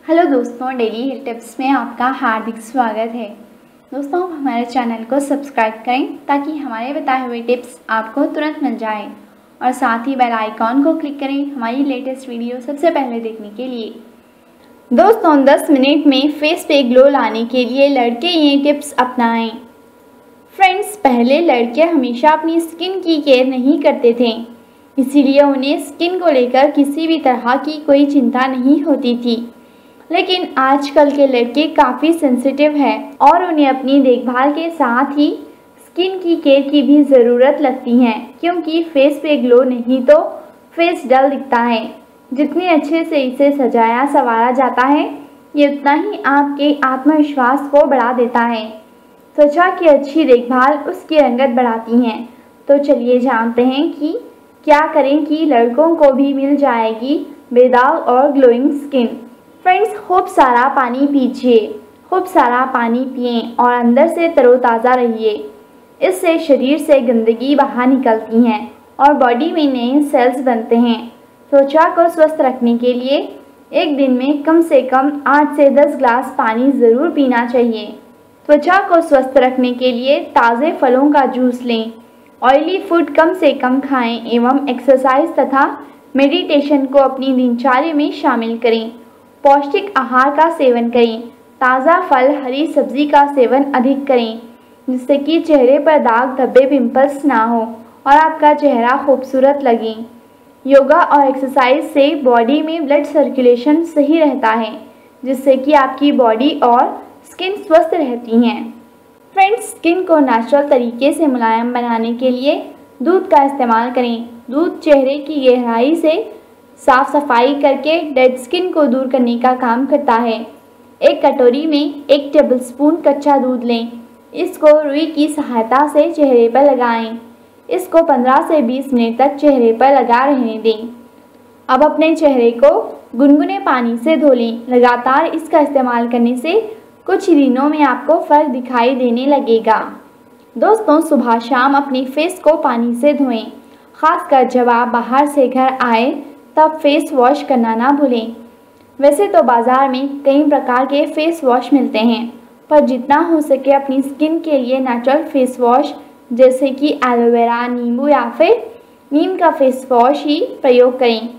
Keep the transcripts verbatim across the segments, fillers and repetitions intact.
Hello दोस्तों, daily health tips में आपका हार्दिक स्वागत है। दोस्तों, हमारे चैनल को सब्सक्राइब करें ताकि हमारे बताए हुए टिप्स आपको तुरंत मिल जाए और साथ ही बेल आइकॉन को क्लिक करें हमारी लेटेस्ट वीडियो सबसे पहले देखने के लिए। दोस्तों, दस मिनट में फेस पे ग्लो लाने के लिए लड़के ये टिप्स अपनाएं। फ्रेंड्स, पहले लड़के हमेशा अपनी स्किन की केयर नहीं करते थे, इसीलिए उन्हें स्किन को लेकर किसी भी तरह की कोई चिंता नहीं होती थी। लेकिन आजकल के लड़के काफ़ी सेंसिटिव हैं और उन्हें अपनी देखभाल के साथ ही स्किन की केयर की भी ज़रूरत लगती है, क्योंकि फेस पे ग्लो नहीं तो फेस डल दिखता है। जितने अच्छे से इसे सजाया संवारा जाता है, ये उतना ही आपके आत्मविश्वास को बढ़ा देता है। त्वचा की अच्छी देखभाल उसकी रंगत बढ़ाती हैं। तो चलिए जानते हैं कि क्या करें कि लड़कों को भी मिल जाएगी बेदाग और ग्लोइंग स्किन। फ्रेंड्स, खूब सारा पानी पीजिए, खूब सारा पानी पिएं और अंदर से तरोताज़ा रहिए। इससे शरीर से गंदगी बाहर निकलती हैं और बॉडी में नए सेल्स बनते हैं। त्वचा को स्वस्थ रखने के लिए एक दिन में कम से कम आठ से दस ग्लास पानी ज़रूर पीना चाहिए। त्वचा को स्वस्थ रखने के लिए ताज़े फलों का जूस लें, ऑयली फूड कम से कम खाएं एवं एक्सरसाइज तथा मेडिटेशन को अपनी दिनचर्या में शामिल करें। पौष्टिक आहार का सेवन करें, ताज़ा फल हरी सब्जी का सेवन अधिक करें, जिससे कि चेहरे पर दाग धब्बे पिंपल्स ना हो और आपका चेहरा खूबसूरत लगे। योगा और एक्सरसाइज से बॉडी में ब्लड सर्कुलेशन सही रहता है, जिससे कि आपकी बॉडी और स्किन स्वस्थ रहती हैं। फ्रेंड्स, स्किन को नेचुरल तरीके से मुलायम बनाने के लिए दूध का इस्तेमाल करें। दूध चेहरे की गहराई से साफ सफाई करके डेड स्किन को दूर करने का काम करता है। एक कटोरी में एक टेबलस्पून कच्चा दूध लें। इसको रुई की सहायता से चेहरे पर लगाएं। इसको पंद्रह से बीस मिनट तक चेहरे पर लगा रहने दें। अब अपने चेहरे को गुनगुने पानी से धो लें। लगातार इसका इस्तेमाल करने से कुछ दिनों में आपको फ़र्क दिखाई देने लगेगा। दोस्तों, सुबह शाम अपनी फेस को पानी से धोएं, खासकर जब आप बाहर से घर आए तब फेस वॉश करना ना भूलें। वैसे तो बाज़ार में कई प्रकार के फेस वॉश मिलते हैं, पर जितना हो सके अपनी स्किन के लिए नेचुरल फेस वॉश जैसे कि एलोवेरा, नींबू या फिर नीम का फेस वॉश ही प्रयोग करें।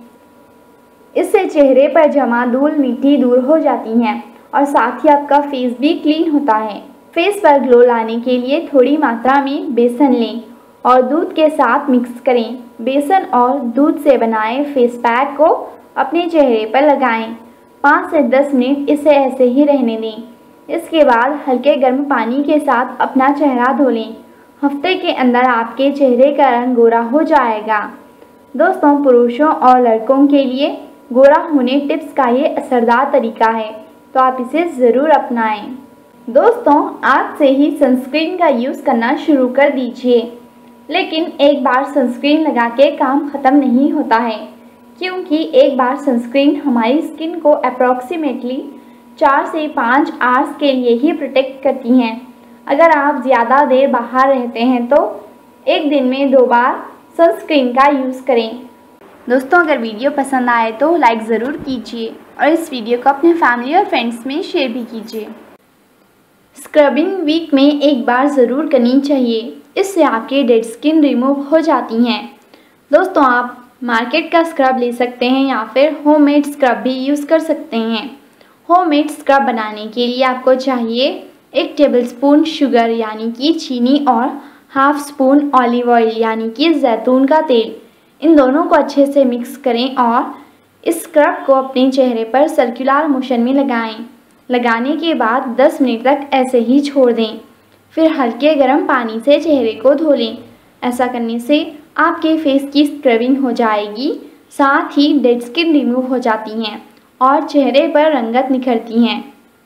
इससे चेहरे पर जमा धूल मिट्टी दूर हो जाती हैं और साथ ही आपका फेस भी क्लीन होता है। फेस पर ग्लो लाने के लिए थोड़ी मात्रा में बेसन लें और दूध के साथ मिक्स करें। बेसन और दूध से बनाए फेस पैक को अपने चेहरे पर लगाएं। पाँच से दस मिनट इसे ऐसे ही रहने दें। इसके बाद हल्के गर्म पानी के साथ अपना चेहरा धो लें। हफ्ते के अंदर आपके चेहरे का रंग गोरा हो जाएगा। दोस्तों, पुरुषों और लड़कों के लिए गोरा होने टिप्स का ये असरदार तरीका है, तो आप इसे ज़रूर अपनाएं। दोस्तों, आज से ही सनस्क्रीन का यूज़ करना शुरू कर दीजिए। लेकिन एक बार सनस्क्रीन लगा के काम ख़त्म नहीं होता है, क्योंकि एक बार सनस्क्रीन हमारी स्किन को अप्रॉक्सीमेटली चार से पाँच आवर्स के लिए ही प्रोटेक्ट करती हैं। अगर आप ज़्यादा देर बाहर रहते हैं तो एक दिन में दो बार सनस्क्रीन का यूज़ करें। दोस्तों, अगर वीडियो पसंद आए तो लाइक ज़रूर कीजिए और इस वीडियो को अपने फैमिली और फ्रेंड्स में शेयर भी कीजिए। स्क्रबिंग वीक में एक बार ज़रूर करनी चाहिए, इससे आपकी डेड स्किन रिमूव हो जाती हैं। दोस्तों, आप मार्केट का स्क्रब ले सकते हैं या फिर होममेड स्क्रब भी यूज़ कर सकते हैं। होममेड स्क्रब बनाने के लिए आपको चाहिए एक टेबलस्पून शुगर यानी कि चीनी और हाफ स्पून ऑलिव ऑयल यानी कि जैतून का तेल। इन दोनों को अच्छे से मिक्स करें और इस स्क्रब को अपने चेहरे पर सर्कुलर मोशन में लगाएं। लगाने के बाद दस मिनट तक ऐसे ही छोड़ दें। फिर हल्के गर्म पानी से चेहरे को धो लें। ऐसा करने से आपके फेस की स्क्रबिंग हो जाएगी, साथ ही डेड स्किन रिमूव हो जाती हैं और चेहरे पर रंगत निखरती हैं।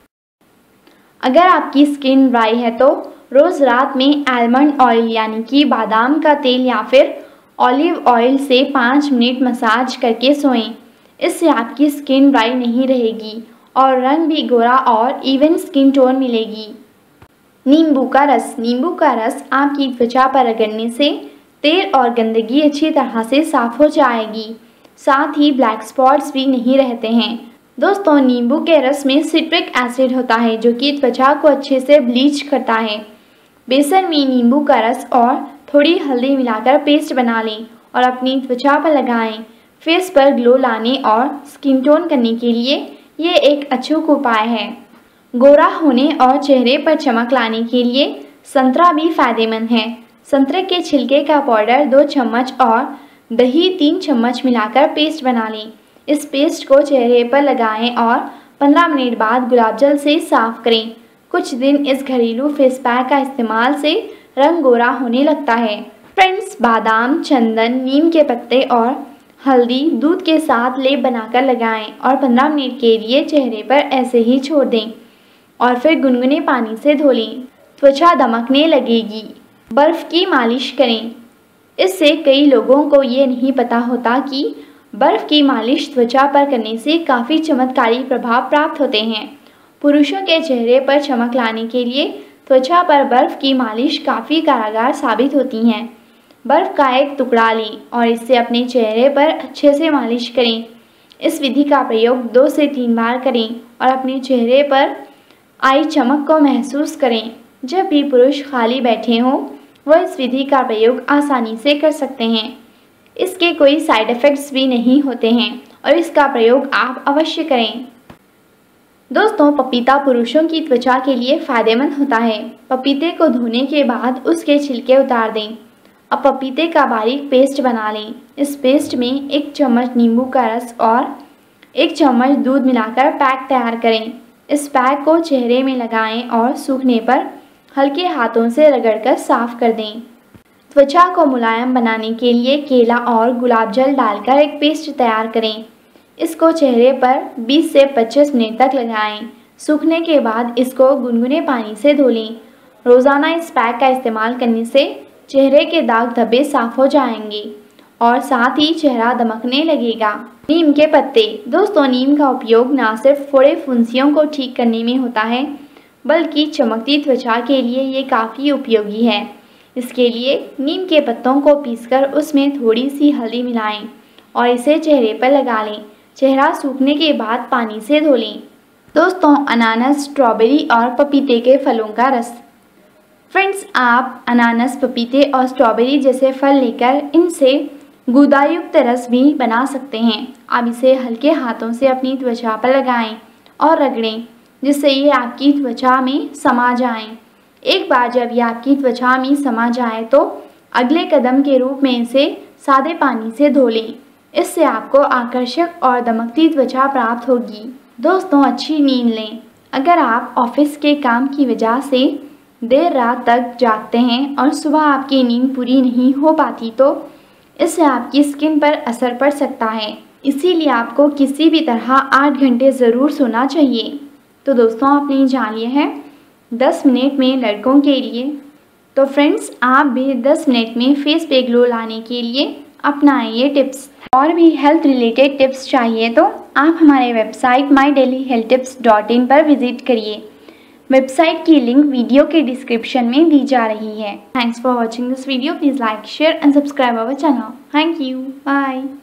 अगर आपकी स्किन ड्राई है तो रोज़ रात में आलमंड ऑयल यानी कि बादाम का तेल या फिर ऑलिव ऑयल से पाँच मिनट मसाज करके सोएं। इससे आपकी स्किन ड्राई नहीं रहेगी और रंग भी गोरा और इवन स्किन टोन मिलेगी। नींबू का रस नींबू का रस आपकी त्वचा पर रगड़ने से तेल और गंदगी अच्छी तरह से साफ हो जाएगी। साथ ही ब्लैक स्पॉट्स भी नहीं रहते हैं। दोस्तों नींबू के रस में सिट्रिक एसिड होता है जो कि त्वचा को अच्छे से ब्लीच करता है। बेसन में नींबू का रस और थोड़ी हल्दी मिलाकर पेस्ट बना लें और अपनी त्वचा पर लगाएं। फेस पर ग्लो लाने और स्किन टोन करने के लिए ये एक अचूक उपाय है। गोरा होने और चेहरे पर चमक लाने के लिए संतरा भी फायदेमंद है। संतरे के छिलके का पाउडर दो चम्मच और दही तीन चम्मच मिलाकर पेस्ट बना लें। इस पेस्ट को चेहरे पर लगाएं और पंद्रह मिनट बाद गुलाब जल से साफ करें। कुछ दिन इस घरेलू फेस पैक का इस्तेमाल से रंग गोरा होने लगता है। फ्रेंड्स, बादाम, चंदन, नीम के पत्ते और हल्दी दूध के साथ लेप बनाकर लगाएं और पंद्रह मिनट के लिए चेहरे पर ऐसे ही छोड़ दें और फिर गुनगुने पानी से धो लें। त्वचा दमकने लगेगी। बर्फ़ की मालिश करें। इससे कई लोगों को ये नहीं पता होता कि बर्फ़ की मालिश त्वचा पर करने से काफ़ी चमत्कारी प्रभाव प्राप्त होते हैं। पुरुषों के चेहरे पर चमक लाने के लिए त्वचा पर बर्फ़ की मालिश काफ़ी कारगर साबित होती हैं। बर्फ़ का एक टुकड़ा लें और इससे अपने चेहरे पर अच्छे से मालिश करें। इस विधि का प्रयोग दो से तीन बार करें और अपने चेहरे पर आई चमक को महसूस करें। जब भी पुरुष खाली बैठे हों वह इस विधि का प्रयोग आसानी से कर सकते हैं। इसके कोई साइड इफ़ेक्ट्स भी नहीं होते हैं और इसका प्रयोग आप अवश्य करें। दोस्तों, पपीता पुरुषों की त्वचा के लिए फ़ायदेमंद होता है। पपीते को धोने के बाद उसके छिलके उतार दें। अब पपीते का बारीक पेस्ट बना लें। इस पेस्ट में एक चम्मच नींबू का रस और एक चम्मच दूध मिलाकर पैक तैयार करें। इस पैक को चेहरे में लगाएं और सूखने पर हल्के हाथों से रगड़कर साफ कर दें। त्वचा को मुलायम बनाने के लिए केला और गुलाब जल डालकर एक पेस्ट तैयार करें। इसको चेहरे पर बीस से पच्चीस मिनट तक लगाएं। सूखने के बाद इसको गुनगुने पानी से धो लें। रोज़ाना इस पैक का इस्तेमाल करने से चेहरे के दाग धब्बे साफ हो जाएंगे और साथ ही चेहरा दमकने लगेगा। नीम के पत्ते। दोस्तों, नीम का उपयोग न सिर्फ फोड़े फुंसियों को ठीक करने में होता है बल्कि चमकती त्वचा के लिए ये काफ़ी उपयोगी है। इसके लिए नीम के पत्तों को पीसकर उसमें थोड़ी सी हल्दी मिलाएं और इसे चेहरे पर लगा लें। चेहरा सूखने के बाद पानी से धो लें। दोस्तों, अनानास, स्ट्रॉबेरी और पपीते के फलों का रस। फ्रेंड्स, आप अनानास, पपीते और स्ट्रॉबेरी जैसे फल लेकर इनसे गुदायुक्त रस भी बना सकते हैं। आप इसे हल्के हाथों से अपनी त्वचा पर लगाएं और रगड़ें जिससे ये आपकी त्वचा में समा जाएं। एक बार जब ये आपकी त्वचा में समा जाए तो अगले कदम के रूप में इसे सादे पानी से धो लें। इससे आपको आकर्षक और दमकती त्वचा प्राप्त होगी। दोस्तों, अच्छी नींद लें। अगर आप ऑफिस के काम की वजह से देर रात तक जागते हैं और सुबह आपकी नींद पूरी नहीं हो पाती तो इससे आपकी स्किन पर असर पड़ सकता है। इसीलिए आपको किसी भी तरह आठ घंटे ज़रूर सोना चाहिए। तो दोस्तों, आपने जान लिया है दस मिनट में लड़कों के लिए। तो फ्रेंड्स, आप भी दस मिनट में फेस पे ग्लो लाने के लिए अपनाएं ये टिप्स। और भी हेल्थ रिलेटेड टिप्स चाहिए तो आप हमारे website my daily health tips dot in पर विजिट करिए। वेबसाइट की लिंक वीडियो के डिस्क्रिप्शन में दी जा रही है। Thanks for watching this video. Please like, share and subscribe our channel. Thank you. Bye.